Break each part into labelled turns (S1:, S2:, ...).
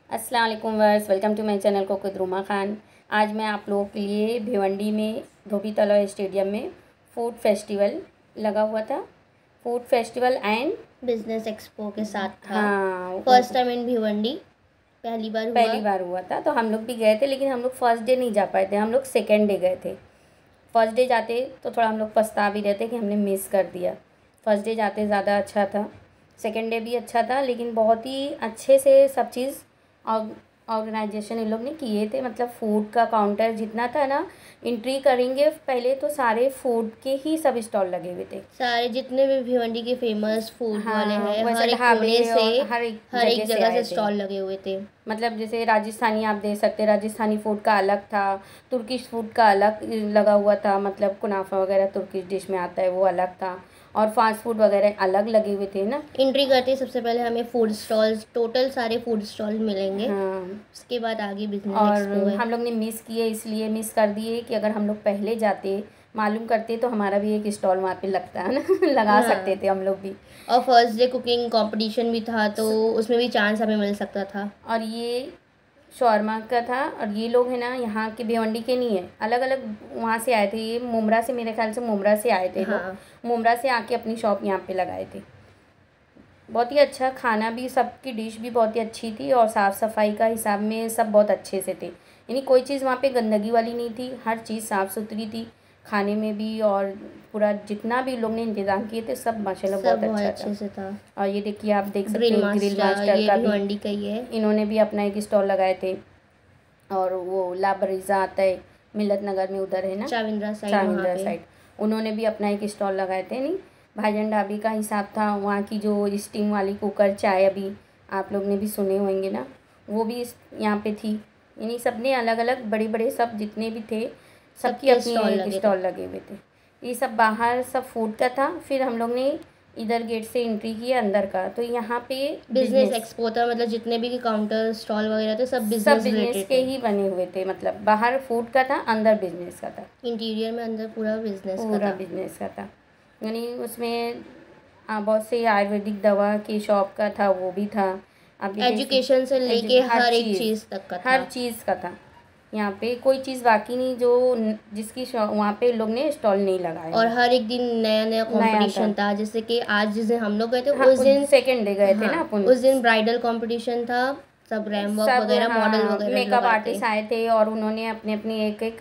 S1: अस्सलाम वालेकुम वर्स, welcome to my channel Coco Ruma Khan. आज मैं आप लोगों के लिए भिवंडी में धोबी तलाव स्टेडियम में फूड फेस्टिवल लगा हुआ था। Food festival and
S2: business expo के साथ था।
S1: हाँ,
S2: फर्स्ट टाइम इन भिवंडी पहली बार
S1: हुआ था। तो हम लोग भी गए थे, लेकिन हम लोग फर्स्ट डे नहीं जा पाए थे, हम लोग सेकेंड डे गए थे। फर्स्ट डे जाते तो थोड़ा हम लोग पछता भी रहे थे कि हमने मिस कर दिया। फर्स्ट डे जाते ज़्यादा अच्छा था, सेकेंड डे भी अच्छा था, लेकिन बहुत ही अच्छे से सब चीज़ ऑर्गेनाइजेशन इन लोग ने किए थे। मतलब फूड का काउंटर जितना था ना, एंट्री करेंगे पहले तो सारे फूड के ही सब स्टॉल लगे हुए थे।
S2: सारे जितने भी भिवंडी के फेमस फूड वाले
S1: हाँ,
S2: हैं,
S1: वैसे
S2: हर एक
S1: ढाबे
S2: कोने से
S1: और हर एक
S2: जगह से
S1: आए थे।
S2: स्टॉल लगे हुए थे।
S1: मतलब जैसे राजस्थानी आप देख सकते हैं, राजस्थानी फूड का अलग था, तुर्किश फूड का अलग लगा हुआ था। मतलब कुनाफा वगैरह तुर्किश डिश में आता है, वो अलग था, और फास्ट फूड वगैरह अलग लगे हुए थे ना।
S2: एंट्री करते ही सबसे पहले हमें फूड स्टॉल्स, टोटल सारे फूड स्टॉल मिलेंगे।
S1: हाँ,
S2: उसके बाद आगे बिजनेस
S1: और
S2: एक्सपो है।
S1: हम लोग ने मिस किए, इसलिए मिस कर दिए कि अगर हम लोग पहले जाते, मालूम करते, तो हमारा भी एक स्टॉल वहाँ पे लगता है ना लगा सकते थे हम लोग भी।
S2: और फर्स्ट डे कुकिंग कंपटीशन भी था, तो उसमें भी चांस हमें मिल सकता था।
S1: और ये शौरमा का था, और ये लोग हैं ना यहाँ के भिवंडी के नहीं है, अलग अलग वहाँ से आए थे। ये मुमरा से, मेरे ख्याल से मुमरा से आए थे लोग।
S2: हाँ,
S1: मुमरा से आके अपनी शॉप यहाँ पे लगाए थे। बहुत ही अच्छा खाना भी, सबकी डिश भी बहुत ही अच्छी थी, और साफ़ सफाई का हिसाब में सब बहुत अच्छे से थे। यानी कोई चीज़ वहाँ पे गंदगी वाली नहीं थी, हर चीज़ साफ़ सुथरी थी खाने में भी। और पूरा जितना भी लोग ने इंतज़ाम किए थे, सब माशाल्लाह बहुत
S2: बहुत
S1: अच्छा
S2: अच्छे से था।
S1: था। और ये देखिए, आप देख सकते
S2: ग्रिल
S1: हो ग्रिल
S2: मास्टर
S1: मास्टर
S2: ये
S1: का भी
S2: भिवंडी का ही है।
S1: इन्होंने भी अपना एक स्टॉल लगाए थे। और वो लाबरीज़ा आता है मिलत नगर में, उधर है ना,
S2: चाविंद्रा साइड, वहाँ
S1: चाविंद्रा
S2: पे
S1: साइड, उन्होंने भी अपना एक स्टॉल लगाए थे। नहीं, भाईजान ढाबी का हिसाब था। वहाँ की जो स्टीम वाली कुकर चाय, अभी आप लोग ने भी सुने होंगे ना, वो भी यहाँ पे थी। यानी सब ने अलग अलग, बड़े बड़े सब जितने भी थे, सबकी अपनी एक स्टॉल लगे हुए थे। ये सब बाहर सब फूड का था। फिर हम लोग ने इधर गेट से एंट्री की अंदर का, तो यहाँ पे
S2: बिजनेस एक्सपो था। मतलब जितने भी काउंटर स्टॉल वगैरह थे, सब बिजनेस
S1: बिजनेस
S2: रिलेटेड
S1: के
S2: थे।
S1: ही बने हुए थे। मतलब बाहर फूड का था, अंदर बिजनेस का था,
S2: इंटीरियर में अंदर पूरा बिजनेस का
S1: पूरा
S2: था।
S1: बिजनेस का था। यानी उसमें बहुत से आयुर्वेदिक दवा की शॉप का था, वो भी था। अभी
S2: एजुकेशन से लेके हर एक चीज़ तक का था।
S1: हर चीज़ का था। यहाँ पे कोई चीज़ बाकी नहीं जो जिसकी वहाँ पे लोग ने स्टॉल नहीं लगाया।
S2: और हर एक दिन नया नया कंपटीशन था। जैसे कि आज जिस दिन हम लोग गए थे,
S1: हाँ,
S2: उस दिन
S1: सेकेंड डे गए थे ना
S2: हाँ,
S1: अपन।
S2: उस दिन ब्राइडल कंपटीशन था। सब रैम वॉक वगैरह, मॉडल
S1: हाँ,
S2: वगैरह
S1: मेकअप
S2: लगाते,
S1: आर्टिस्ट आए थे, और उन्होंने अपने अपनी एक एक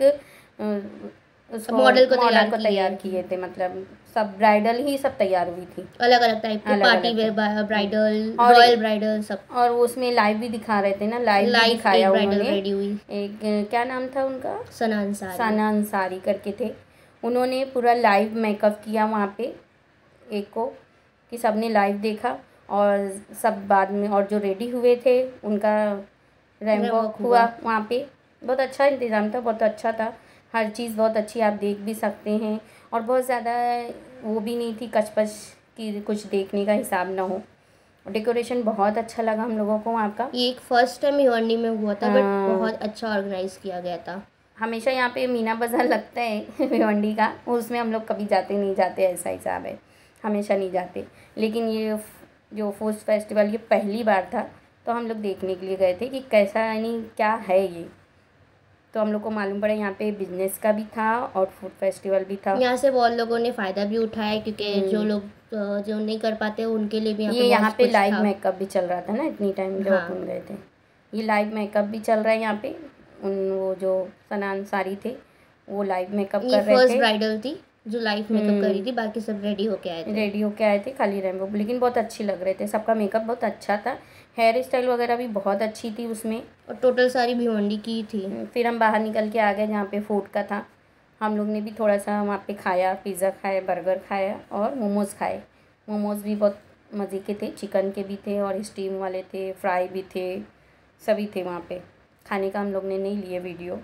S1: उसको
S2: मॉडल को
S1: तैयार किए थे। मतलब सब ब्राइडल ही सब तैयार हुई थी,
S2: अलग अलग टाइप के,
S1: अलग
S2: पार्टी
S1: अलग
S2: वेयर, ब्राइडल,
S1: और
S2: रॉयल ब्राइडल, सब।
S1: और वो उसमें लाइव भी दिखा रहे थे ना, लाइव भी
S2: लाइव
S1: दिखाया
S2: एक ब्राइडल
S1: उन्होंने।
S2: रेडी हुई,
S1: एक क्या नाम था उनका,
S2: सना अंसारी।
S1: सना अंसारी करके थे। उन्होंने पूरा लाइव मेकअप किया वहाँ पे एक को, कि सबने लाइव देखा। और सब बाद में, और जो रेडी हुए थे उनका रैंप वॉक हुआ वहाँ पे। बहुत अच्छा इंतज़ाम था, बहुत अच्छा था। हर चीज़ बहुत अच्छी, आप देख भी सकते हैं। और बहुत ज़्यादा वो भी नहीं थी कचपच कि कुछ देखने का हिसाब ना हो। डेकोरेशन बहुत अच्छा लगा हम लोगों को वहाँ का।
S2: ये एक फर्स्ट टाइम भिवंडी में हुआ था, बट बहुत अच्छा ऑर्गेनाइज किया गया था।
S1: हमेशा यहाँ पे मीना बाज़ार लगता है भिवंडी का, उसमें हम लोग कभी जाते नहीं जाते, ऐसा हिसाब है, हमेशा नहीं जाते। लेकिन ये जो फूड फेस्टिवल ये पहली बार था, तो हम लोग देखने के लिए गए थे कि कैसा, यानी क्या है ये। तो हम लोग को मालूम पड़ा यहाँ पे बिजनेस का भी था और फूड फेस्टिवल भी था।
S2: यहाँ से बहुत लोगों ने फ़ायदा भी उठाया, क्योंकि जो लोग जो नहीं कर पाते उनके लिए भी यहाँ पे
S1: ये यहाँ
S2: बहुत
S1: पे
S2: कुछ
S1: लाइव
S2: था।
S1: मेकअप भी चल रहा था ना, इतनी टाइम जब अपन गए थे। ये लाइव मेकअप भी चल रहा है यहाँ पे। वो जो सना अंसारी थे, वो लाइव मेकअप
S2: ये
S1: कर रहे
S2: फर्स्ट
S1: थे।
S2: ब्राइडल थी जो लाइव मेकअप कर रही थी, बाकी सब रेडी होके आए थे।
S1: खाली रेनबो, लेकिन बहुत अच्छी लग रहे थे, सबका मेकअप बहुत अच्छा था। हेयर स्टाइल वगैरह भी बहुत अच्छी थी उसमें,
S2: और टोटल सारी भिवंडी की थी।
S1: फिर हम बाहर निकल के आ गए जहाँ पे फूड का था। हम लोग ने भी थोड़ा सा वहाँ पे खाया, पिज़्ज़ा खाया, बर्गर खाया, और मोमोज़ खाए। मोमोज़ भी बहुत मज़े के थे, चिकन के भी थे और स्टीम वाले थे, फ्राई भी थे, सभी थे वहाँ पे। खाने का हम लोग ने नहीं लिए वीडियो,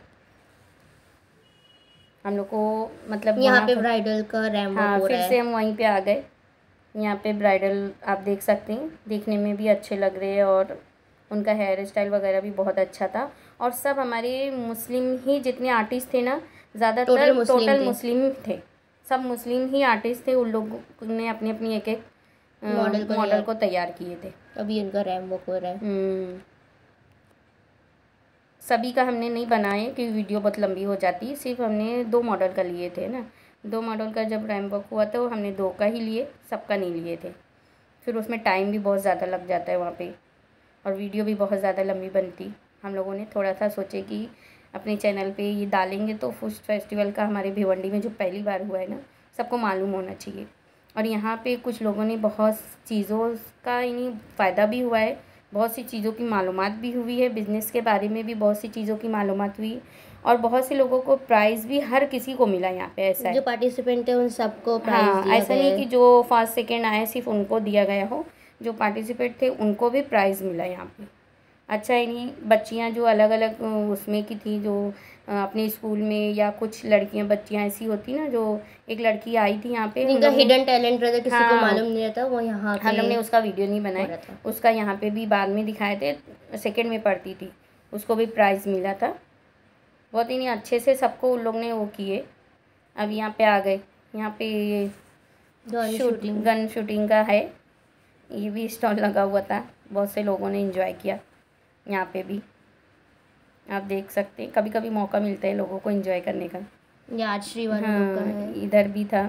S1: हम लोग को मतलब
S2: यहाँ पे ब्राइडल का रैम वॉक हो
S1: फिर
S2: रहा है।
S1: से हम वहीं पे आ गए। यहाँ पे ब्राइडल आप देख सकते हैं, देखने में भी अच्छे लग रहे हैं, और उनका हेयर स्टाइल वगैरह भी बहुत अच्छा था। और सब हमारे मुस्लिम ही जितने आर्टिस्ट थे ना, ज़्यादातर टोटल मुस्लिम थे। सब मुस्लिम ही आर्टिस्ट थे। उन लोगों ने अपनी अपनी एक एक मॉडल को तैयार किए थे।
S2: अभी उनका रैम वॉक हो रहा है।
S1: सभी का हमने नहीं बनाए क्योंकि वीडियो बहुत लंबी हो जाती है। सिर्फ हमने 2 मॉडल का लिए थे ना, 2 मॉडल का जब रैम वर्क हुआ तो हमने 2 का ही लिए, सबका नहीं लिए थे। फिर उसमें टाइम भी बहुत ज़्यादा लग जाता है वहाँ पे, और वीडियो भी बहुत ज़्यादा लंबी बनती। हम लोगों ने थोड़ा सा सोचे कि अपने चैनल पे ये डालेंगे तो फूड फेस्टिवल का हमारे भिवंडी में जो पहली बार हुआ है ना, सबको मालूम होना चाहिए। और यहाँ पे कुछ लोगों ने बहुत चीज़ों का यानी फ़ायदा भी हुआ है, बहुत सी चीज़ों की मालूमात भी हुई है, बिज़नेस के बारे में भी बहुत सी चीज़ों की मालूमात हुई, और बहुत से लोगों को प्राइज़ भी हर किसी को मिला यहाँ पे। ऐसा है
S2: जो पार्टिसिपेंट थे उन सबको प्राइज़
S1: हाँ,
S2: दिया
S1: ऐसा
S2: गया
S1: नहीं
S2: है।
S1: कि जो फर्स्ट सेकेंड आए सिर्फ उनको दिया गया हो, जो पार्टिसिपेट थे उनको भी प्राइज़ मिला यहाँ पे। अच्छा है नहीं, बच्चियाँ जो अलग अलग उसमें की थी, जो अपने स्कूल में, या कुछ लड़कियाँ बच्चियाँ ऐसी होती ना, जो एक लड़की आई थी यहाँ पे,
S2: जिनका हिडन टैलेंट रहता, किसी को
S1: हाँ,
S2: मालूम नहीं रहता, वो यहाँ
S1: हम लोग ने
S2: पे
S1: उसका वीडियो नहीं
S2: हो
S1: बनाया,
S2: रहा था।
S1: उसका यहाँ पे भी बाद में दिखाए थे, सेकंड में पढ़ती थी, उसको भी प्राइज़ मिला था। बहुत ही नहीं अच्छे से सबको उन लोग ने वो किए। अब यहाँ पे आ गए, यहाँ पे गन शूटिंग का है, ये भी स्टॉल लगा हुआ था, बहुत से लोगों ने एंजॉय किया यहाँ पे भी। आप देख सकते हैं, कभी कभी मौका मिलता है लोगों को एंजॉय करने का।
S2: ये आज श्रीवारी लोग का है।
S1: इधर भी था,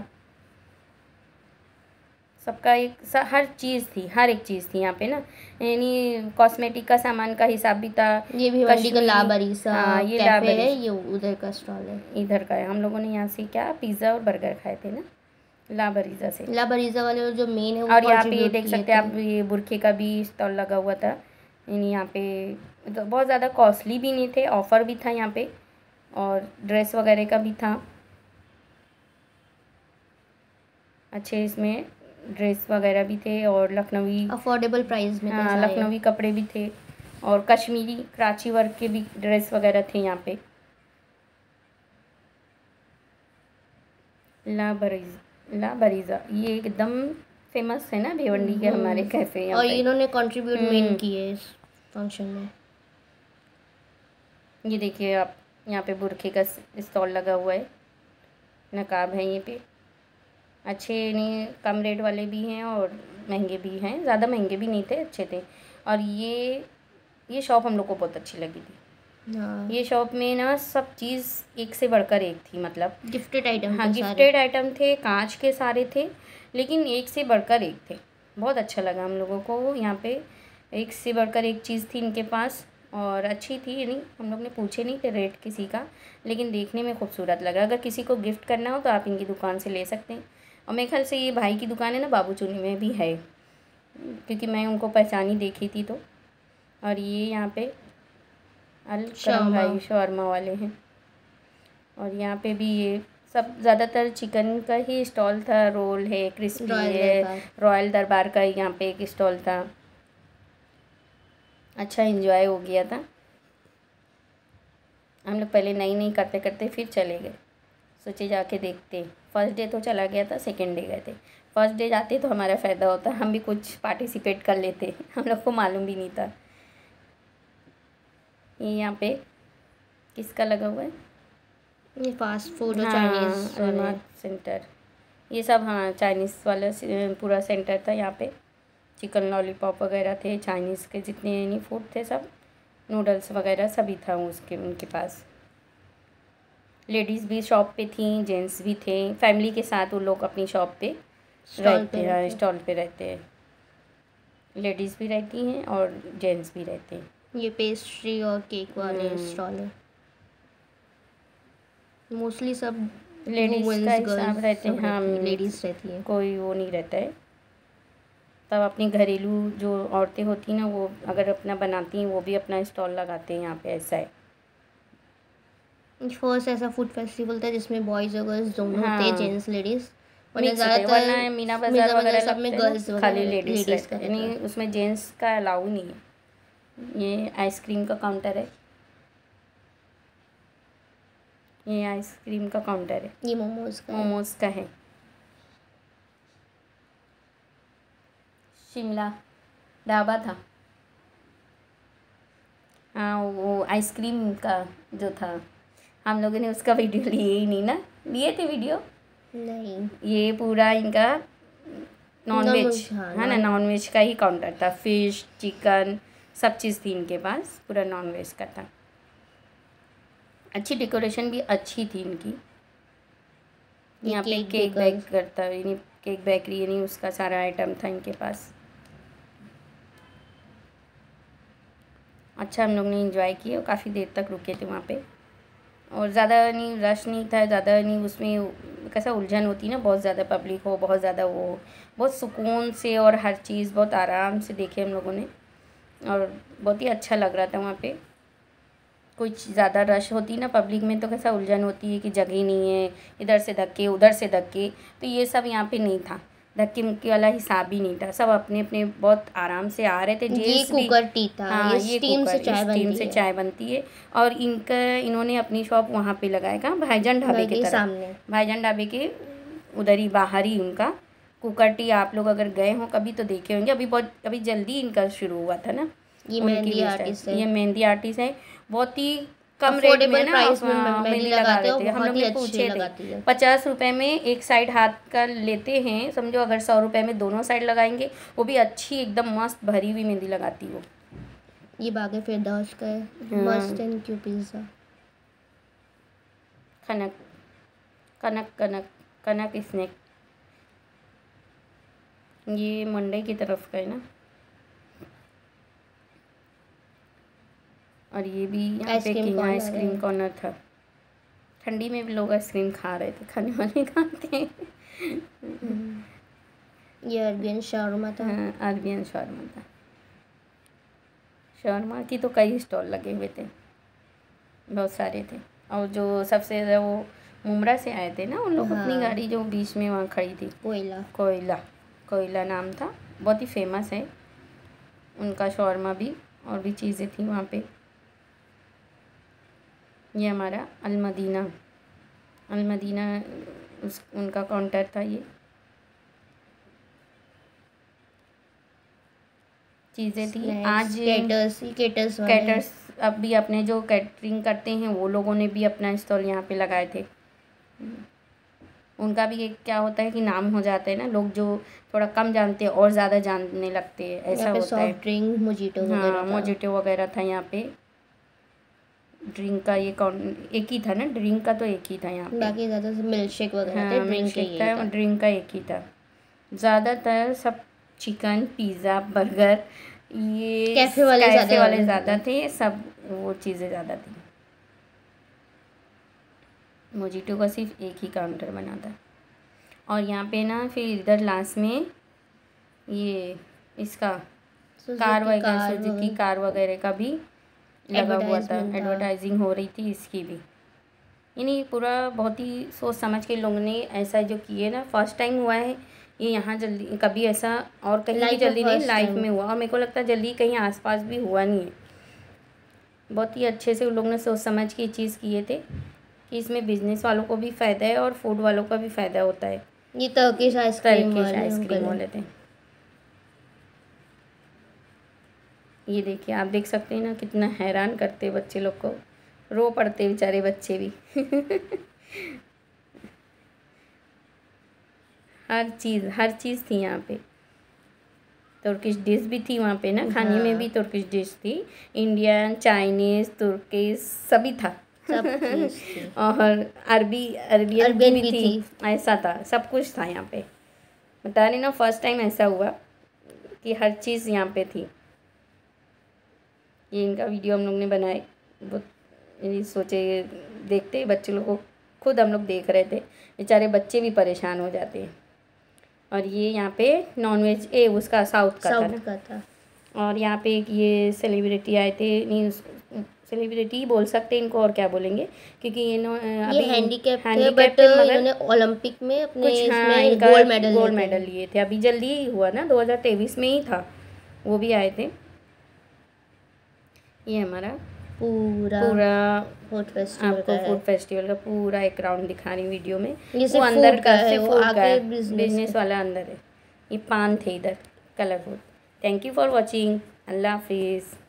S1: सबका हर चीज़ थी, हर एक चीज़ थी यहाँ पे ना, यानी कॉस्मेटिक का सामान का हिसाब भी था।
S2: ये भी भिवंडी का लाबरीसा
S1: हाँ, ये
S2: कैफे है, ये उधर का स्टॉल है,
S1: इधर का है। हम लोगों ने यहाँ से क्या पिज़्ज़ा और बर्गर खाए थे ना, लाबरीजा से।
S2: लाबरीजा वाले जो मेन है वो
S1: और यहाँ पे ये
S2: contribute
S1: देख
S2: किए
S1: सकते हैं
S2: थे।
S1: आप, ये बुरखे का भी स्टॉल लगा हुआ था, यानी यहाँ पे तो बहुत ज़्यादा कॉस्टली भी नहीं थे, ऑफ़र भी था यहाँ पे, और ड्रेस वगैरह का भी था। अच्छे इसमें ड्रेस वगैरह भी थे, और लखनवी
S2: अफोर्डेबल प्राइस में थे
S1: हाँ,
S2: सारे।
S1: लखनवी कपड़े भी थे, और कश्मीरी कराची वर्क के भी ड्रेस वगैरह थे यहाँ पे। लाबरीजा ये एकदम फेमस है ना भिवंडी के हमारे कैफ़े यहाँ
S2: और
S1: पे।
S2: इन्होंने कंट्रीब्यूट मेन किए इस फंक्शन में।
S1: ये देखिए आप, यहाँ पे बुरखे का स्टॉल लगा हुआ है, नकाब है ये पे। अच्छे नहीं, कम रेट वाले भी हैं और महंगे भी हैं, ज़्यादा महंगे भी नहीं थे, अच्छे थे। और ये शॉप हम लोग को बहुत अच्छी लगी थी।
S2: हाँ,
S1: ये शॉप में ना सब चीज़ एक से बढ़कर एक थी, मतलब
S2: गिफ्टेड आइटम
S1: हाँ,
S2: थे सारे।
S1: गिफ्टेड आइटम थे, कांच के सारे थे, लेकिन एक से बढ़कर एक थे। बहुत अच्छा लगा हम लोगों को यहाँ पे, एक से बढ़कर एक चीज़ थी इनके पास, और अच्छी थी। यानी हम लोग ने पूछे नहीं थे रेट किसी का, लेकिन देखने में खूबसूरत लगा। अगर किसी को गिफ्ट करना हो तो आप इनकी दुकान से ले सकते हैं। और मेरे ख्याल से ये भाई की दुकान है ना, बाबू चूनी में भी है, क्योंकि मैं उनको पहचानी देखी थी तो। और ये यहाँ पे अल करम भाई शौरमा वाले हैं, और यहाँ पे भी ये सब ज़्यादातर चिकन का ही स्टॉल था। रोल है, क्रिस्पी है, रॉयल दरबार का यहाँ पे एक स्टॉल था। अच्छा एंजॉय हो गया था। हम लोग पहले नहीं करते करते फिर चले गए, सोचे जाके देखते। फर्स्ट डे तो चला गया था, सेकंड डे गए थे। फर्स्ट डे जाते तो हमारा फ़ायदा होता, हम भी कुछ पार्टिसिपेट कर लेते, हम लोग को मालूम भी नहीं था। ये यहाँ पे किसका लगा हुआ है,
S2: ये फास्ट फूड और चाइनीज़
S1: सेंटर, ये सब हाँ चाइनीज़ वाला पूरा सेंटर था यहाँ पे। चिकन लॉलीपॉप वगैरह थे, चाइनीज़ के जितने यानी फूड थे सब, नूडल्स वगैरह सभी था उनके पास। लेडीज़ भी शॉप पे थी, जेंट्स भी थे, फैमिली के साथ वो लोग अपनी शॉप पे रहते हैं, स्टॉल पे रहते हैं। लेडीज़ भी रहती हैं और जेंट्स भी रहते हैं।
S2: ये पेस्ट्री और केक वाले स्टॉल है, मोस्टली सब
S1: लेडीज़ का हिसाब रहते हैं। हाँ,
S2: लेडीज़ रहती है,
S1: कोई वो नहीं रहता है। तब अपनी घरेलू जो औरतें होती हैं ना, वो अगर अपना बनाती हैं, वो भी अपना स्टॉल लगाते हैं यहाँ पे, ऐसा है।
S2: फर्स्ट ऐसा फूड फेस्टिवल था जिसमें बॉयज़ और गर्ल्स दोनों थे, जेंट्स लेडीज़।
S1: वरना मीना बाज़ार वगैरह
S2: सब में गर्ल्स
S1: खाली लेडीज़ का, यानी उसमें जेंट्स का अलाउ नहीं है। ये आइसक्रीम का काउंटर है, ये आइसक्रीम का काउंटर है।
S2: ये मोमोज़
S1: का है। शिमला ढाबा था, हाँ वो आइसक्रीम का जो था, हम लोगों ने उसका वीडियो लिए ही नहीं ना, लिए थे वीडियो
S2: नहीं।
S1: ये पूरा इनका नॉनवेज है ना, नॉनवेज का ही काउंटर था। फ़िश, चिकन सब चीज़ थी इनके पास, पूरा नॉनवेज का था। अच्छी डेकोरेशन भी अच्छी थी इनकी।
S2: ये
S1: यहाँ पे
S2: केक
S1: केक
S2: बेकर।
S1: बेक करता है, यानी केक बेकरी, यानी उसका सारा आइटम था इनके पास। अच्छा, हम लोग ने एंजॉय किया और काफ़ी देर तक रुके थे वहाँ पे। और ज़्यादा नहीं रश नहीं था, ज़्यादा नहीं उसमें कैसा उलझन होती है ना, बहुत ज़्यादा पब्लिक हो, बहुत ज़्यादा वो हो। बहुत सुकून से और हर चीज़ बहुत आराम से देखे हम लोगों ने, और बहुत ही अच्छा लग रहा था वहाँ पे। कुछ ज़्यादा रश होती ना पब्लिक में तो कैसा उलझन होती है कि जगह नहीं है, इधर से धक्के उधर से धक्के। तो ये सब यहाँ पे नहीं था, धक्के मुक्के वाला हिसाब ही नहीं था। सब अपने अपने बहुत आराम से आ रहे थे।
S2: ये
S1: जेंट्स भी,
S2: कुकर टी था।
S1: हाँ
S2: ये
S1: ये
S2: स्टीम से
S1: कुकर,
S2: चाय
S1: स्टीम
S2: बनती
S1: से
S2: है।
S1: चाय बनती है। और इन्होंने अपनी शॉप वहाँ पे लगाया, कहाँ, भाईजान ढाबे
S2: घर
S1: की
S2: के
S1: तरफ।
S2: सामने।
S1: भाईजान ढाबे के उधर ही बाहर ही उनका कुकर टी। आप लोग अगर गए हो कभी तो देखे होंगे। अभी जल्दी इनका शुरू हुआ था ना।
S2: ये
S1: उनकी
S2: मेहंदी
S1: भी
S2: आर्टिस्ट है।
S1: ये मेहंदी आर्टिस्ट है। बहुत ही कम रेट में
S2: अफोर्डेबल
S1: ना
S2: प्राइस में
S1: मेहंदी
S2: मेहंदी
S1: लगा
S2: लगाते
S1: रहे
S2: हो,
S1: थे। हम
S2: बहुत
S1: लोग
S2: ही
S1: ने
S2: अच्छे
S1: पूछे थे,
S2: लगाती है।
S1: 50 रुपये में एक साइड हाथ का लेते हैं समझो, अगर 100 रुपये में दोनों साइड लगाएंगे, वो भी अच्छी एकदम मस्त भरी हुई मेहंदी लगाती वो।
S2: ये बागे फिरदौस का है। मस्त एंड क्यू पिज़्ज़ा।
S1: कनक कनक कनक कनक स्नैक, ये मंडई की तरफ का है ना। और ये भी यहाँ पे किंग आइसक्रीम कॉर्नर था। ठंडी में भी लोग आइसक्रीम खा रहे थे, खाने वाले खाते हैं।
S2: ये अरबियन शावरमा था।
S1: हाँ, अरबियन शॉर्मा था। शॉर्मा की तो कई स्टॉल लगे हुए थे, बहुत सारे थे। और जो सबसे ज़्यादा वो मुमरा से आए थे ना उन लोग, अपनी गाड़ी जो बीच में वहाँ खड़ी थी, कोयला नाम था। बहुत ही फेमस है उनका शॉर्मा भी, और भी चीज़ें थी वहाँ पे। ये हमारा अलमदीना उनका काउंटर था। ये चीज़ें थी। आज कैटर्स अब भी अपने जो कैटरिंग करते हैं वो लोगों ने भी अपना स्टॉल यहाँ पे लगाए थे। उनका भी एक क्या होता है कि नाम हो जाता है ना, लोग जो थोड़ा कम जानते हैं और ज़्यादा जानने लगते हैं, ऐसा होता है।
S2: सॉफ्ट ड्रिंक मोजिटो
S1: हाँ, मोजिटो वगैरह था यहाँ पे। ड्रिंक का ये एक ही था ना, ड्रिंक का तो एक ही था यहाँ पे।
S2: बाकी ज़्यादा मिल्क शेक वगैरह
S1: हाँ,
S2: थे।
S1: मिल्क शेक था, ड्रिंक का एक ही था। ज़्यादातर सब चिकन, पिज़्ज़ा, बर्गर, ये कैफ़े वाले ज़्यादा थे। सब वो चीज़ें ज़्यादा थी। मोजिटो का सिर्फ एक ही काउंटर बना था। और यहाँ पे ना फिर इधर लास्ट में ये इसका सुजुकी कार वगैरह का भी लगा हुआ था, एडवर्टाइजिंग हो रही थी इसकी भी। यानी पूरा बहुत ही सोच समझ के लोगों ने ऐसा जो किए ना, फर्स्ट टाइम हुआ है ये यहाँ। जल्दी कभी ऐसा और कहीं भी जल्दी नहीं, लाइफ में हुआ। और मेरे को लगता है जल्दी कहीं आसपास भी हुआ नहीं है। बहुत ही अच्छे से उन लोगों ने सोच समझ के चीज़ किए थे कि इसमें बिजनेस वालों को भी फ़ायदा है और फूड वालों का भी फ़ायदा होता है।
S2: ये टर्किश आइसक्रीम
S1: वाले थे। ये देखिए, आप देख सकते हैं ना, कितना हैरान करते बच्चे लोग को, रो पड़ते बेचारे बच्चे भी। हर चीज़ थी यहाँ पे। तुर्किश डिश भी थी वहाँ पे ना, खाने में भी तुर्किश डिश थी, इंडियन, चाइनीज़, तुर्किश सभी था।
S2: सब थी।
S1: और अरबियन भी थी। ऐसा था, सब कुछ था यहाँ पे। बता रही ना, फर्स्ट टाइम ऐसा हुआ कि हर चीज़ यहाँ पे थी। ये इनका वीडियो हम लोग ने बनाए, बहुत सोचे देखते बच्चे लोग को, खुद हम लोग देख रहे थे, बेचारे बच्चे भी परेशान हो जाते हैं। और ये यहाँ पे नॉनवेज उसका साउथ का था। और यहाँ पे एक ये सेलिब्रिटी आए थे, नहीं सेलिब्रिटी ही बोल सकते हैं इनको, और क्या बोलेंगे, क्योंकि
S2: ये हैंडीकैप थे, बट इन्होंने ओलंपिक में अपने इसमें गोल्ड मेडल
S1: लिए थे। अभी जल्दी ही हुआ ना, 2023 में ही था, वो भी आए थे। ये हमारा पूरा
S2: फूड
S1: फेस्टिवल का पूरा एक राउंड दिखा रही वीडियो में।
S2: वो अंदर का है, वो आगे
S1: बिजनेस वाला अंदर है। ये पान थे इधर, colourful. Thank you for watching. अल्लाह हाफिज़।